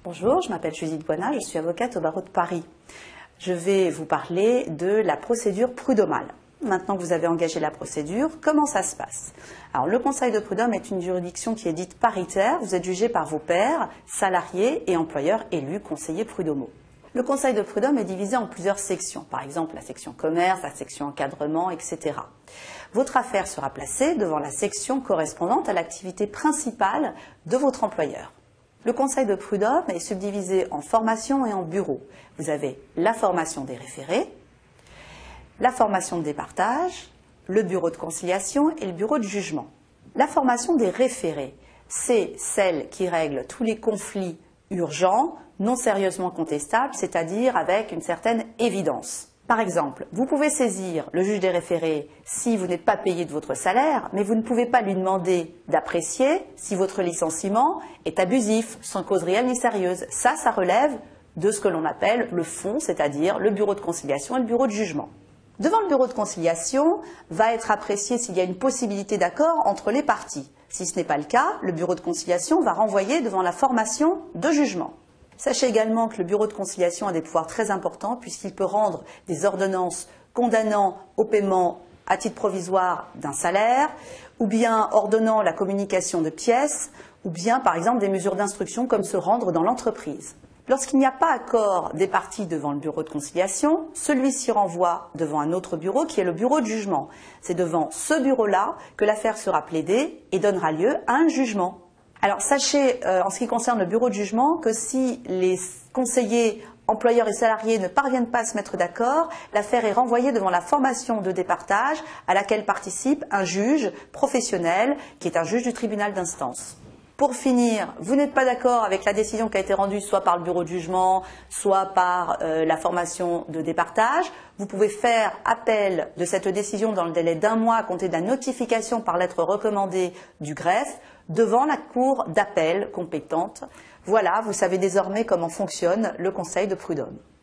Bonjour, je m'appelle Judith Boinat, je suis avocate au barreau de Paris. Je vais vous parler de la procédure prud'homale. Maintenant que vous avez engagé la procédure, comment ça se passe? Alors, le Conseil de prud'homme est une juridiction qui est dite paritaire. Vous êtes jugé par vos pairs, salariés et employeurs élus conseillers prud'homaux. Le Conseil de prud'homme est divisé en plusieurs sections, par exemple la section commerce, la section encadrement, etc. Votre affaire sera placée devant la section correspondante à l'activité principale de votre employeur. Le Conseil de prud'homme est subdivisé en formation et en bureau. Vous avez la formation des référés, la formation de départage, le bureau de conciliation et le bureau de jugement. La formation des référés, c'est celle qui règle tous les conflits urgents, non sérieusement contestables, c'est-à-dire avec une certaine évidence. Par exemple, vous pouvez saisir le juge des référés si vous n'êtes pas payé de votre salaire, mais vous ne pouvez pas lui demander d'apprécier si votre licenciement est abusif, sans cause réelle ni sérieuse. Ça relève de ce que l'on appelle le fond, c'est-à-dire le bureau de conciliation et le bureau de jugement. Devant le bureau de conciliation, va être apprécié s'il y a une possibilité d'accord entre les parties. Si ce n'est pas le cas, le bureau de conciliation va renvoyer devant la formation de jugement. Sachez également que le bureau de conciliation a des pouvoirs très importants puisqu'il peut rendre des ordonnances condamnant au paiement à titre provisoire d'un salaire, ou bien ordonnant la communication de pièces, ou bien par exemple des mesures d'instruction comme se rendre dans l'entreprise. Lorsqu'il n'y a pas accord des parties devant le bureau de conciliation, celui-ci renvoie devant un autre bureau qui est le bureau de jugement. C'est devant ce bureau-là que l'affaire sera plaidée et donnera lieu à un jugement. Alors sachez, en ce qui concerne le bureau de jugement, que si les conseillers, employeurs et salariés ne parviennent pas à se mettre d'accord, l'affaire est renvoyée devant la formation de départage à laquelle participe un juge professionnel qui est un juge du tribunal d'instance. Pour finir, vous n'êtes pas d'accord avec la décision qui a été rendue soit par le bureau de jugement, soit par la formation de départage. Vous pouvez faire appel de cette décision dans le délai d'un mois à compter de la notification par lettre recommandée du greffe devant la cour d'appel compétente. Voilà, vous savez désormais comment fonctionne le Conseil de prud'homme.